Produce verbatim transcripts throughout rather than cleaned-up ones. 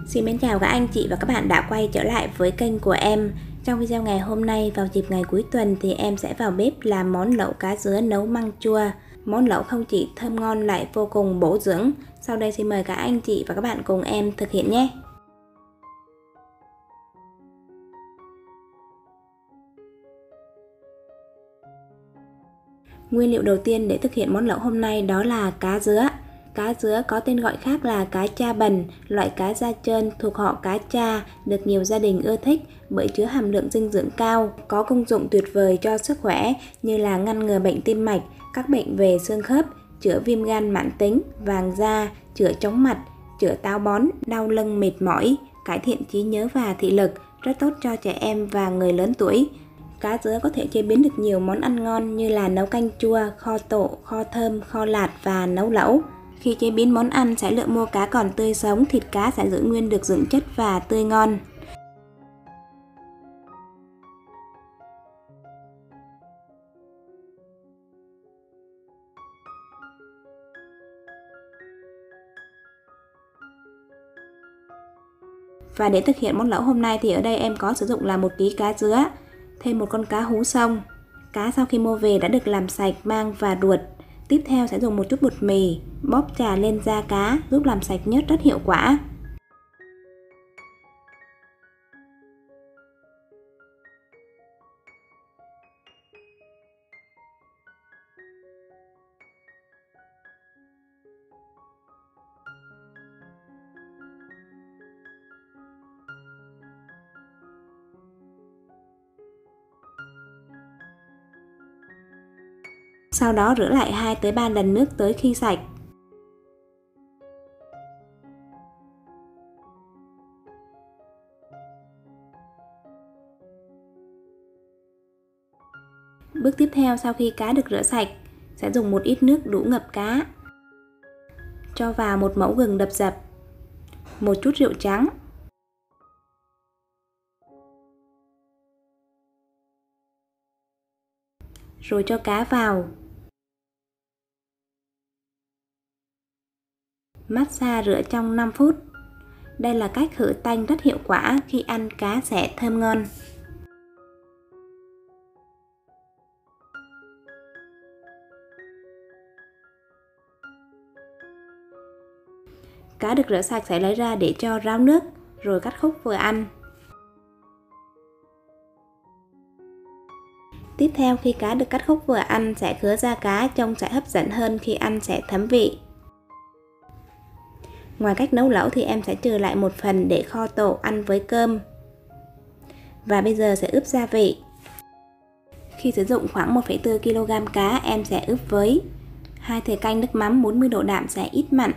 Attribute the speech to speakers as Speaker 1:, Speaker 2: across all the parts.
Speaker 1: Xin mến chào các anh chị và các bạn đã quay trở lại với kênh của em. Trong video ngày hôm nay, vào dịp ngày cuối tuần thì em sẽ vào bếp làm món lẩu cá dứa nấu măng chua. Món lẩu không chỉ thơm ngon lại vô cùng bổ dưỡng. Sau đây xin mời các anh chị và các bạn cùng em thực hiện nhé. Nguyên liệu đầu tiên để thực hiện món lẩu hôm nay đó là cá dứa. Cá dứa có tên gọi khác là cá cha bần, loại cá da trơn thuộc họ cá cha, được nhiều gia đình ưa thích bởi chứa hàm lượng dinh dưỡng cao, có công dụng tuyệt vời cho sức khỏe như là ngăn ngừa bệnh tim mạch, các bệnh về xương khớp, chữa viêm gan mãn tính, vàng da, chữa chóng mặt, chữa táo bón, đau lưng mệt mỏi, cải thiện trí nhớ và thị lực, rất tốt cho trẻ em và người lớn tuổi. Cá dứa có thể chế biến được nhiều món ăn ngon như là nấu canh chua, kho tộ, kho thơm, kho lạt và nấu lẩu. Khi chế biến món ăn sẽ lựa mua cá còn tươi sống, thịt cá sẽ giữ nguyên được dưỡng chất và tươi ngon. Và để thực hiện món lẩu hôm nay thì ở đây em có sử dụng là một ký cá dứa, thêm một con cá hú sông. Cá sau khi mua về đã được làm sạch, mang và ruột. Tiếp theo sẽ dùng một chút bột mì, bóp trà lên da cá giúp làm sạch nhớt rất hiệu quả. Sau đó rửa lại hai tới ba lần nước tới khi sạch. Bước tiếp theo, sau khi cá được rửa sạch, sẽ dùng một ít nước đủ ngập cá. Cho vào một mẫu gừng đập dập, một chút rượu trắng, rồi cho cá vào. Massage rửa trong năm phút. Đây là cách khử tanh rất hiệu quả, khi ăn cá sẽ thơm ngon. Cá được rửa sạch sẽ lấy ra để cho ráo nước, rồi cắt khúc vừa ăn. Tiếp theo, khi cá được cắt khúc vừa ăn sẽ khứa da cá, trông sẽ hấp dẫn hơn, khi ăn sẽ thấm vị. Ngoài cách nấu lẩu thì em sẽ trừ lại một phần để kho tộ ăn với cơm. Và bây giờ sẽ ướp gia vị. Khi sử dụng khoảng một phẩy bốn ki lô gam cá, em sẽ ướp với hai thìa canh nước mắm bốn mươi độ đạm sẽ ít mặn,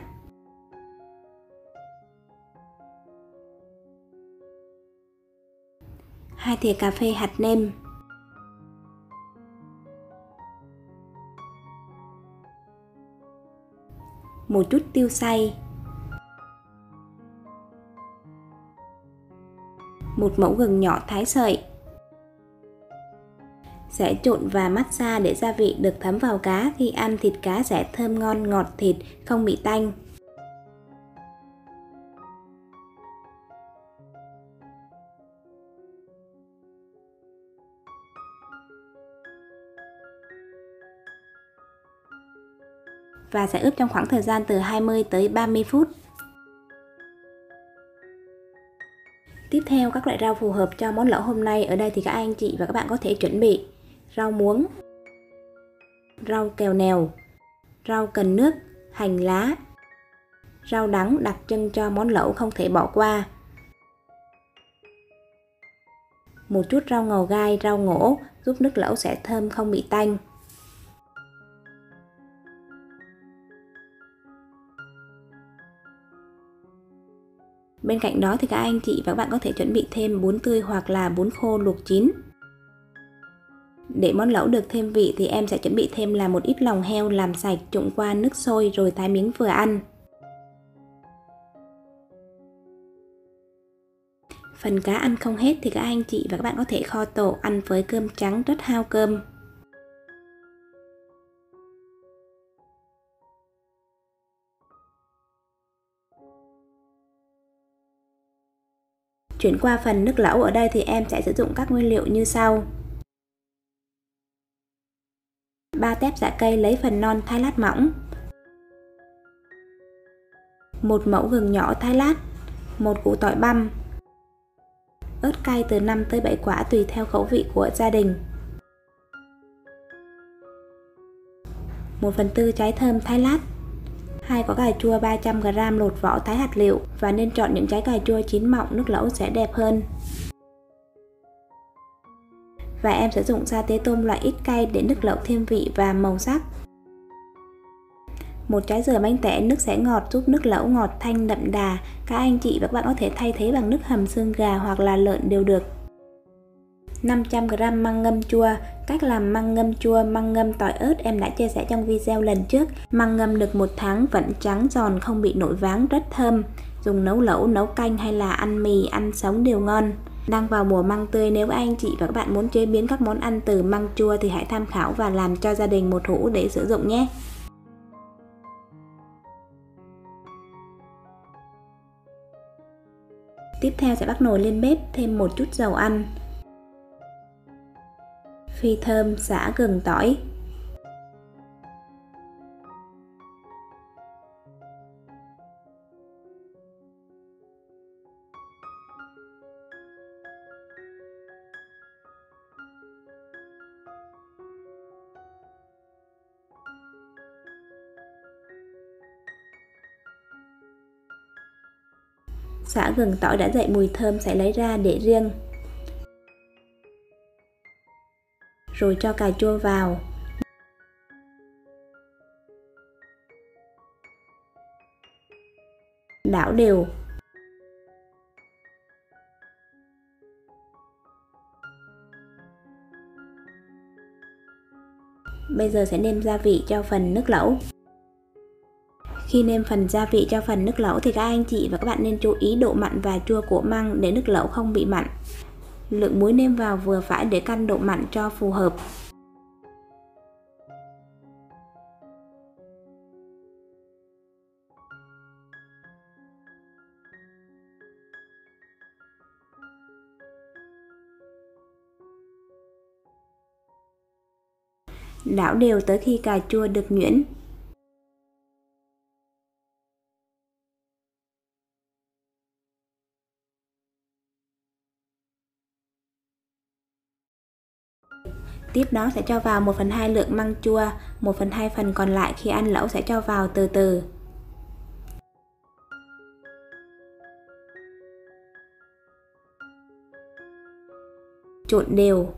Speaker 1: hai thìa cà phê hạt nêm, một chút tiêu xay, một mẩu gừng nhỏ thái sợi. Sẽ trộn và massage để gia vị được thấm vào cá, khi ăn thịt cá sẽ thơm ngon, ngọt thịt, không bị tanh. Và sẽ ướp trong khoảng thời gian từ hai mươi tới ba mươi phút. Tiếp theo, các loại rau phù hợp cho món lẩu hôm nay. Ở đây thì các anh chị và các bạn có thể chuẩn bị rau muống, rau kèo nèo, rau cần nước, hành lá, rau đắng đặc trưng cho món lẩu không thể bỏ qua, một chút rau ngò gai, rau ngổ giúp nước lẩu sẽ thơm không bị tanh. Bên cạnh đó thì các anh chị và các bạn có thể chuẩn bị thêm bún tươi hoặc là bún khô luộc chín. Để món lẩu được thêm vị thì em sẽ chuẩn bị thêm là một ít lòng heo làm sạch, trụng qua nước sôi rồi thái miếng vừa ăn. Phần cá ăn không hết thì các anh chị và các bạn có thể kho tộ ăn với cơm trắng rất hao cơm. Chuyển qua phần nước lẩu, ở đây thì em sẽ sử dụng các nguyên liệu như sau. ba tép giã cây lấy phần non thái lát mỏng, một mẩu gừng nhỏ thái lát, một củ tỏi băm, ớt cay từ năm tới bảy quả tùy theo khẩu vị của gia đình, một phần tư trái thơm thái lát, hai quả cà chua ba trăm gam lột vỏ thái hạt liệu, và nên chọn những trái cà chua chín mọng, nước lẩu sẽ đẹp hơn. Và em sử dụng sa tế tôm loại ít cay để nước lẩu thêm vị và màu sắc. Một trái dừa bánh tẻ, nước sẽ ngọt giúp nước lẩu ngọt thanh đậm đà. Các anh chị và các bạn có thể thay thế bằng nước hầm xương gà hoặc là lợn đều được. năm trăm gam măng ngâm chua. Cách làm măng ngâm chua, măng ngâm tỏi ớt em đã chia sẻ trong video lần trước. Măng ngâm được một tháng vẫn trắng giòn, không bị nổi váng, rất thơm. Dùng nấu lẩu, nấu canh hay là ăn mì, ăn sống đều ngon. Đang vào mùa măng tươi, nếu các anh chị và các bạn muốn chế biến các món ăn từ măng chua thì hãy tham khảo và làm cho gia đình một hũ để sử dụng nhé. Tiếp theo sẽ bắt nồi lên bếp, thêm một chút dầu ăn, phi thơm, sả, gừng, tỏi. Sả, gừng, tỏi đã dậy mùi thơm sẽ lấy ra để riêng. Rồi cho cà chua vào. Đảo đều. Bây giờ sẽ nêm gia vị cho phần nước lẩu. Khi nêm phần gia vị cho phần nước lẩu thì các anh chị và các bạn nên chú ý độ mặn và chua của măng để nước lẩu không bị mặn. Lượng muối nêm vào vừa phải để cân độ mặn cho phù hợp. Đảo đều tới khi cà chua được nhuyễn. Tiếp đó sẽ cho vào một phần hai lượng măng chua, một phần hai phần còn lại khi ăn lẩu sẽ cho vào từ từ. Trộn đều.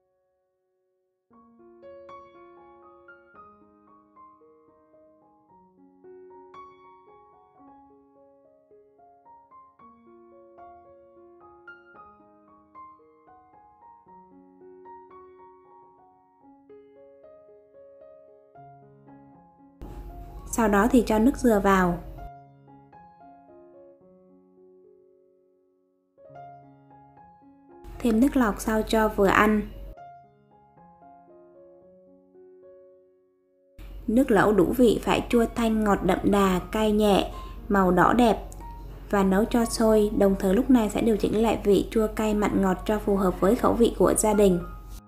Speaker 1: Sau đó thì cho nước dừa vào. Thêm nước lọc sao cho vừa ăn. Nước lẩu đủ vị, phải chua thanh, ngọt đậm đà, cay nhẹ, màu đỏ đẹp. Và nấu cho sôi, đồng thời lúc này sẽ điều chỉnh lại vị chua cay mặn ngọt cho phù hợp với khẩu vị của gia đình.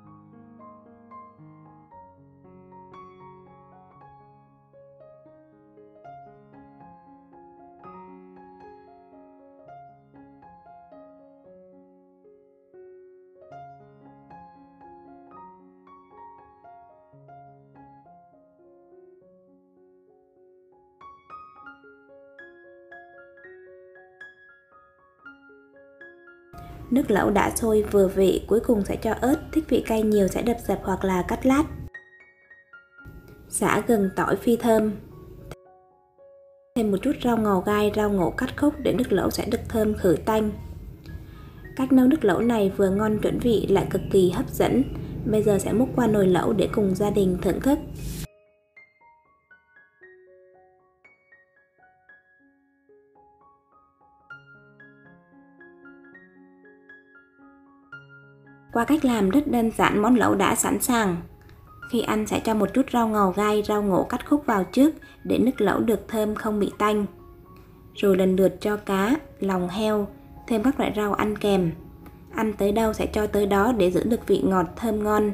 Speaker 1: Nước lẩu đã sôi vừa vị, cuối cùng sẽ cho ớt, thích vị cay nhiều sẽ đập dập hoặc là cắt lát. Sả, gừng, tỏi phi thơm. Thêm một chút rau ngò gai, rau ngổ cắt khúc để nước lẩu sẽ được thơm khử tanh. Cách nấu nước lẩu này vừa ngon chuẩn vị lại cực kỳ hấp dẫn. Bây giờ sẽ múc qua nồi lẩu để cùng gia đình thưởng thức. Qua cách làm rất đơn giản, món lẩu đã sẵn sàng. Khi ăn sẽ cho một chút rau ngò gai, rau ngổ cắt khúc vào trước để nước lẩu được thơm không bị tanh. Rồi lần lượt cho cá, lòng heo, thêm các loại rau ăn kèm. Ăn tới đâu sẽ cho tới đó để giữ được vị ngọt thơm ngon.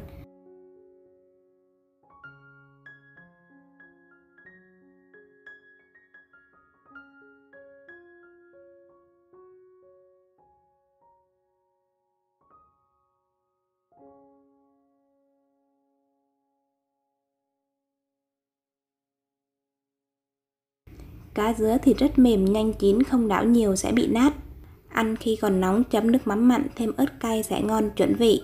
Speaker 1: Cá dứa thì rất mềm, nhanh chín, không đảo nhiều sẽ bị nát. Ăn khi còn nóng chấm nước mắm mặn thêm ớt cay sẽ ngon chuẩn vị.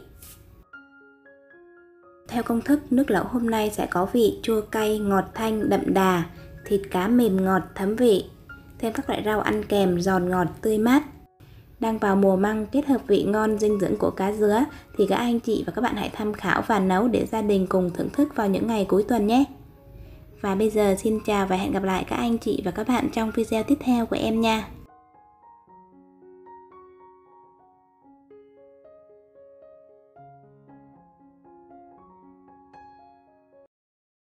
Speaker 1: Theo công thức, nước lẩu hôm nay sẽ có vị chua cay, ngọt thanh, đậm đà, thịt cá mềm ngọt thấm vị, thêm các loại rau ăn kèm giòn ngọt tươi mát. Đang vào mùa măng, kết hợp vị ngon dinh dưỡng của cá dứa thì các anh chị và các bạn hãy tham khảo và nấu để gia đình cùng thưởng thức vào những ngày cuối tuần nhé. Và bây giờ xin chào và hẹn gặp lại các anh chị và các bạn trong video tiếp theo của em nha.